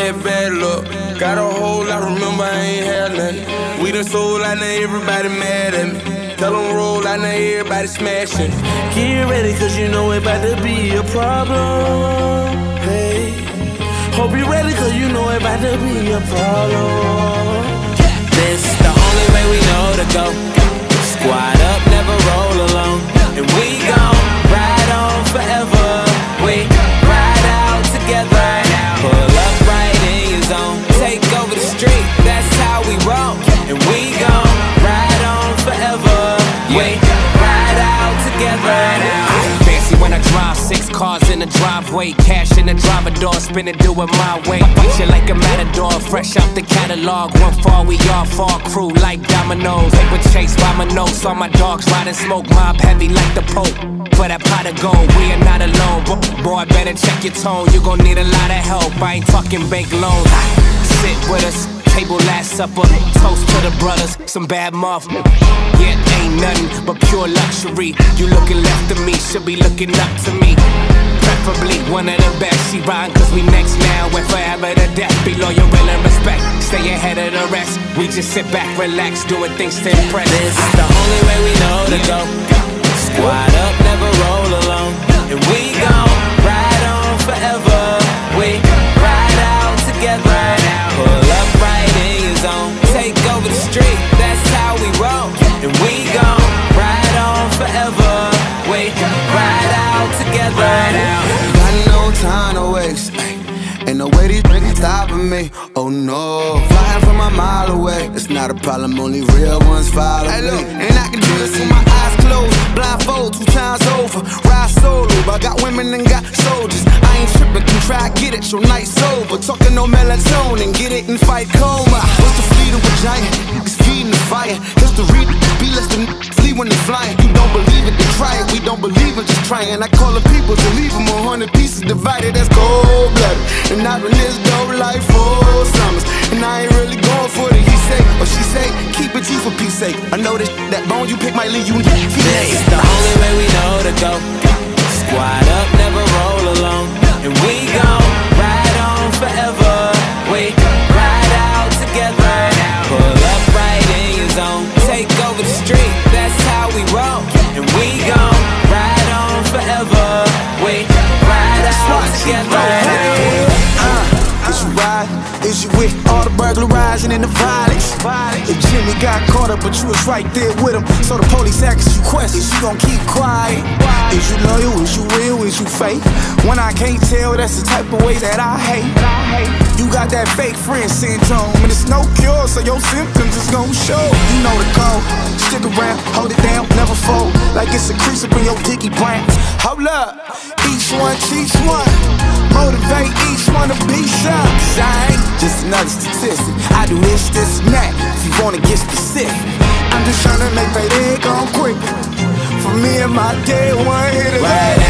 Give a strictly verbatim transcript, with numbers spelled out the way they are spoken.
had bad luck. Got a hole, I remember I ain't had nothing. We done sold out, now everybody mad at me. Tell them roll out, now everybody smashing. Get ready, cause you know it about to be a problem. Hey, hope you ready, cause you know it about to be a problem. This the only way we know to go. Squad up, never roll alone. And we gon' ride on forever. We ride out together. Pull up right in your zone. Take over the street, that's how we roll. And we gon' ride on forever. We ride out together. Fancy when I drive, six cars in the driveway, cash in the driver door, spin it, do it my way. Fight you like a matador, fresh out the catalog. One fall, we all fall, crew like dominoes. They were chased by my nose, saw my dogs riding smoke, mob heavy like the Pope. For that pot of gold, we are not alone. Boy, better check your tone, you gon' need a lot of help. I ain't talking bank loans. Sit with us, table last supper, toast to the brothers, some bad muff. Yeah, ain't nothing but pure luxury. You looking left of me, should be looking up to me. Preferably one of the best. She riding cause we next now and forever to death. Be loyal, real and respect, stay ahead of the rest. We just sit back, relax, doing things to impress. This is the only way we know to go. Squad up, never roll alone. And we gon' ride on forever. We ride out together. Pull up right in your zone. Take over the street, that's how we roll. And we gon' ride on forever. We ride out together. Got no time to waste. Ain't no way these niggas stopping me. Oh no, flying from a mile away. It's not a problem, only real ones follow me. Hey look, and I can do this with my eyes closed, blindfold two times over. Ride solo, I got women and got soldiers. I ain't tripping, can try get it, your night's over. Talking no melatonin, get it and fight coma. What's the fleet of a giant? It's feeding the fire. History be less than flee when they flying. You don't believe it, then try it. We don't believe it, just trying. I call the people to leave them a hundred pieces divided. That's cold blooded. And I've been this dope life for summers, and I ain't really going for the he say or she say. Keep it G for peace sake. I know this that bone you pick might leave you. This is the only way we know to go. Squad up, never roll alone. And we gon' ride on forever. We ride out together. Pull up right in your zone. Take over the street, that's how we roll. And we gon' ride on forever. We ride out together. Is you ride? Is you with all the burglarizing and the violence? If Jimmy got caught up, but you was right there with him, so the police ask you questions, you gon' keep quiet. Is you loyal? Is you real? Is you fake? When I can't tell, that's the type of ways that I hate. You got that fake friend syndrome, and it's no cure, so your symptoms is gon' show. You know the code. Stick around, hold it down, never fold. Like it's a crease up in your diggy brain. Hold up, each one teach one. Motivate each one to be some. Cause I ain't just another statistic. I do this, this, and that. If you wanna get specific, I'm just tryna make that egg on quick. For me and my day one hit of that.